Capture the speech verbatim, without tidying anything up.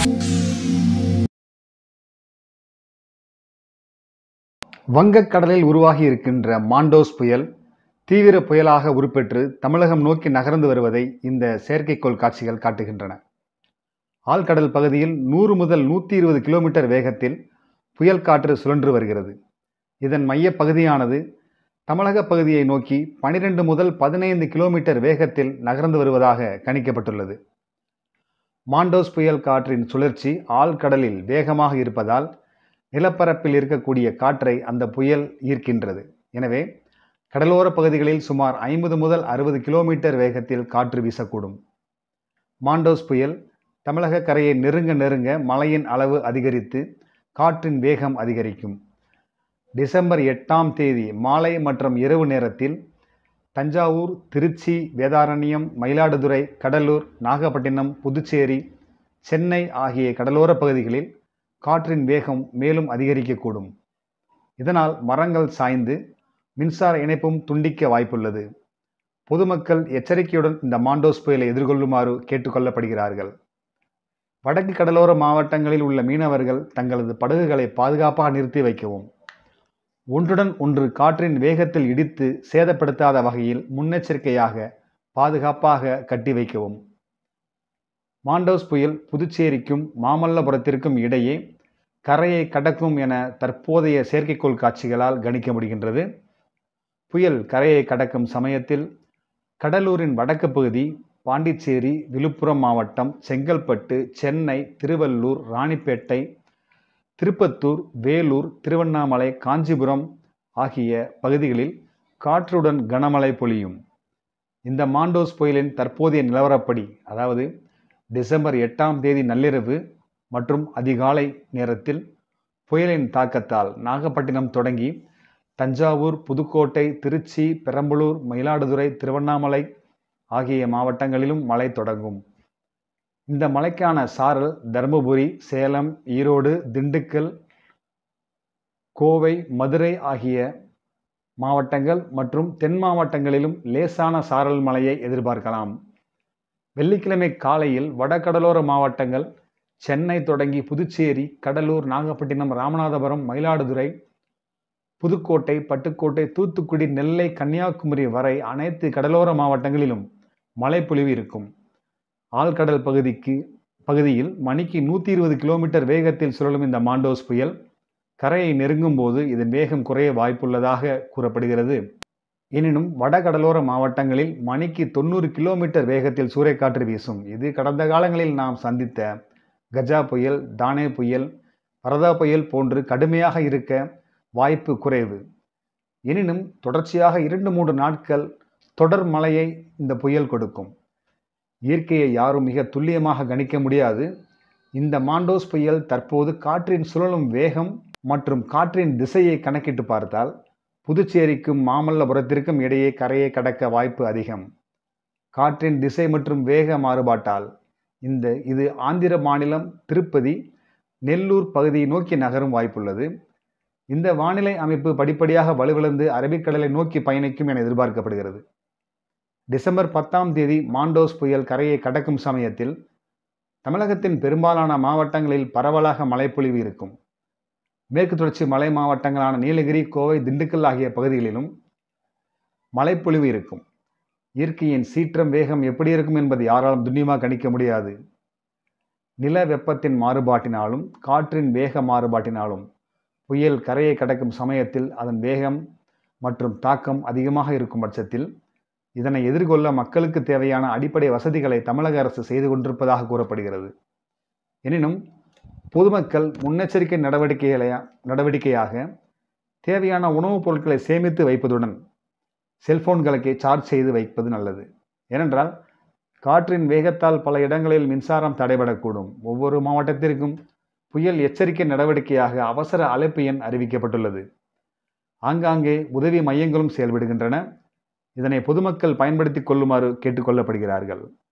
வங்கக்கடலில் உருவாகி இருக்கின்ற மாண்டோஸ் புயல் தீவிர புயலாக உருப்பெற்று தமிழகம் நோக்கி நகர்ந்து வருவதை இந்த செயற்கைக்கோள் காட்சிகள் காட்டுகின்றன. ஆழ்கடல் பகுதியில் நூறு முதல் நூற்றி இருபது கிலோமீட்டர் வேகத்தில் புயல் காற்று சுழன்று வருகிறது. இதன் மைய பகுதியானது தமிழக பகுதியை நோக்கி பனிரெண்டு முதல் பதினைந்து கிலோமீட்டர் வேகத்தில் நகர்ந்து வருவதாக கணிக்கப்பட்டுள்ளது. மாண்டோஸ் புயல் காற்றின் சுழற்சி ஆழ்கடலில் வேகமாக இருப்பதால் நிலப்பரப்பில் இருக்கக்கூடிய காற்றை அந்த புயல் ஈர்க்கின்றது. எனவே கடலோர பகுதிகளில் சுமார் ஐம்பது முதல் அறுபது கிலோமீட்டர் வேகத்தில் காற்று வீசக்கூடும். மாண்டோஸ் புயல் தமிழக கரையை நெருங்க நெருங்க மழையின் அளவு அதிகரித்து காற்றின் வேகம் அதிகரிக்கும். டிசம்பர் எட்டாம் தேதி மாலை மற்றும் இரவு நேரத்தில் தஞ்சாவூர், திருச்சி, வேதாரண்யம், மயிலாடுதுறை, கடலூர், நாகப்பட்டினம், புதுச்சேரி, சென்னை ஆகிய கடலோர பகுதிகளில் காற்றின் வேகம் மேலும் அதிகரிக்கக்கூடும். இதனால் மரங்கள் சாய்ந்து மின்சார இணைப்பும் துண்டிக்க வாய்ப்புள்ளது. பொதுமக்கள் எச்சரிக்கையுடன் இந்த மாண்டோஸ் புயலை எதிர்கொள்ளுமாறு கேட்டுக்கொள்ளப்படுகிறார்கள். வடக்கு கடலோர மாவட்டங்களில் உள்ள மீனவர்கள் தங்களது படகுகளை பாதுகாப்பாக நிறுத்தி வைக்கவும், ஒன்றுடன் ஒன்று காற்றின் வேகத்தில் இடித்து சேதப்படுத்தாத வகையில் முன்னெச்சரிக்கையாக பாதுகாப்பாக கட்டி வைக்கவும். மாண்டோஸ் புயல் புதுச்சேரிக்கும் மாமல்லபுரத்திற்கும் இடையே கரையை கடக்கும் என தற்போதைய செயற்கைக்கோள் காட்சிகளால் கணிக்க முடிகின்றது. புயல் கரையை கடக்கும் சமயத்தில் கடலூரின் வடக்கு பகுதி, பாண்டிச்சேரி, விழுப்புரம் மாவட்டம், செங்கல்பட்டு, சென்னை, திருவள்ளூர், ராணிப்பேட்டை, திருப்பத்தூர், வேலூர், திருவண்ணாமலை, காஞ்சிபுரம் ஆகிய பகுதிகளில் காற்றுடன் கனமழை பொழியும். இந்த மாண்டோஸ் புயலின் தற்போதைய நிலவரப்படி, அதாவது டிசம்பர் எட்டாம் தேதி நள்ளிரவு மற்றும் அதிகாலை நேரத்தில் புயலின் தாக்கத்தால் நாகப்பட்டினம் தொடங்கி தஞ்சாவூர், புதுக்கோட்டை, திருச்சி, பெரம்பலூர், மயிலாடுதுறை, திருவண்ணாமலை ஆகிய மாவட்டங்களிலும் மழை தொடங்கும். இந்த மழைக்கான சாரல் தருமபுரி, சேலம், ஈரோடு, திண்டுக்கல், கோவை, மதுரை ஆகிய மாவட்டங்கள் மற்றும் தென் மாவட்டங்களிலும் லேசான சாரல் மழையை எதிர்பார்க்கலாம். வெள்ளிக்கிழமை காலையில் வடகடலோர மாவட்டங்கள் சென்னை தொடங்கி புதுச்சேரி, கடலூர், நாகப்பட்டினம், ராமநாதபுரம், மயிலாடுதுறை, புதுக்கோட்டை, பட்டுக்கோட்டை, தூத்துக்குடி, நெல்லை, கன்னியாகுமரி வரை அனைத்து கடலோர மாவட்டங்களிலும் மழை பொழிவு இருக்கும். ஆழ்கடல் பகுதிக்கு பகுதியில் மணிக்கு நூற்றி இருபது கிலோமீட்டர் வேகத்தில் சுழலும் இந்த மாண்டோஸ் புயல் கரையை நெருங்கும் போது இதன் வேகம் குறைய வாய்ப்புள்ளதாக கூறப்படுகிறது. எனினும் வடகடலோர மாவட்டங்களில் மணிக்கு தொண்ணூறு கிலோமீட்டர் வேகத்தில் சூறைக்காற்று வீசும். இது கடந்த காலங்களில் நாம் சந்தித்த கஜா புயல், தானே புயல், வரதா புயல் போன்று கடுமையாக இருக்க வாய்ப்பு குறைவு. எனினும் தொடர்ச்சியாக இரண்டு மூன்று நாட்கள் தொடர் மழையை இந்த புயல் கொடுக்கும். இயற்கையை யாரும் மிக துல்லியமாக கணிக்க முடியாது. இந்த மாண்டோஸ் புயல் தற்போது காற்றின் சுழலும் வேகம் மற்றும் காற்றின் திசையை கணக்கிட்டு பார்த்தால் புதுச்சேரிக்கும் மாமல்லபுரத்திற்கும் இடையே கரையை கடக்க வாய்ப்பு அதிகம். காற்றின் திசை மற்றும் வேக மாறுபாட்டால் இந்த இது ஆந்திர மாநிலம் திருப்பதி, நெல்லூர் பகுதியை நோக்கி நகரும் வாய்ப்புள்ளது. இந்த வானிலை அமைப்பு படிப்படியாக வலுவிழந்து அரபிக்கடலை நோக்கி பயணிக்கும் என எதிர்பார்க்கப்படுகிறது. டிசம்பர் பத்தாம் தேதி மாண்டோஸ் புயல் கரையை கடக்கும் சமயத்தில் தமிழகத்தின் பெரும்பாலான மாவட்டங்களில் பரவலாக மழைப்பொழிவு இருக்கும். மேற்கு தொடர்ச்சி மலை மாவட்டங்களான நீலகிரி, கோவை, திண்டுக்கல் ஆகிய பகுதிகளிலும் மழைப்பொழிவு இருக்கும். இயற்கையின் சீற்றம் வேகம் எப்படி இருக்கும் என்பது யாராலும் துல்லியமாக கணிக்க முடியாது. நில வெப்பத்தின் மாறுபாட்டினாலும் காற்றின் வேக மாறுபாட்டினாலும் புயல் கரையை கடக்கும் சமயத்தில் அதன் வேகம் மற்றும் தாக்கம் அதிகமாக இருக்கும் பட்சத்தில் இதனை எதிர்கொள்ள மக்களுக்கு தேவையான அடிப்படை வசதிகளை தமிழக அரசு செய்து கொண்டிருப்பதாக கூறப்படுகிறது. எனினும் பொதுமக்கள் முன்னெச்சரிக்கை நடவடிக்கைகளை நடவடிக்கையாக தேவையான உணவுப் பொருட்களை சேமித்து வைப்பதுடன் செல்போன்களுக்கு சார்ஜ் செய்து வைப்பது நல்லது. ஏனென்றால் காற்றின் வேகத்தால் பல இடங்களில் மின்சாரம் தடைபடக்கூடும். ஒவ்வொரு மாவட்டத்திற்கும் புயல் எச்சரிக்கை நடவடிக்கையாக அவசர அழைப்பு எண் அறிவிக்கப்பட்டுள்ளது. ஆங்காங்கே உதவி மையங்களும் செயல்படுகின்றன. இதனை பொதுமக்கள் பயன்படுத்திக் கொள்ளுமாறு கேட்டுக்கொள்ளப்படுகிறார்கள்.